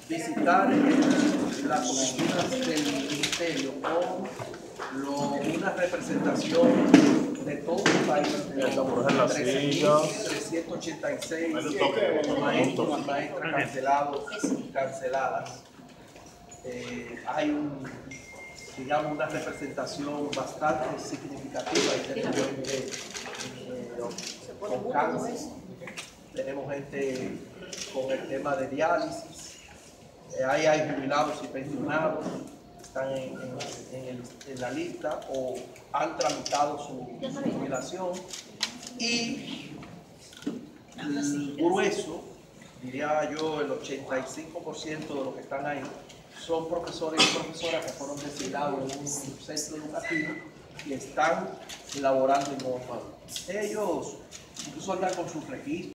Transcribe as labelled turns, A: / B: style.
A: visitar las oficinas del Ministerio con una representación de todo el país, de los 13.386 maestros y maestras cancelados y canceladas. Hay digamos, una representación bastante significativa y tenemos gente con cáncer, tenemos gente con el tema de diálisis, ahí hay jubilados y pensionados, están en la lista o han tramitado su jubilación, y el grueso, diría yo, el 85% de los que están ahí son profesores y profesoras que fueron designados en un centro educativo y están laborando en normal. Ellos incluso andan con sus registros.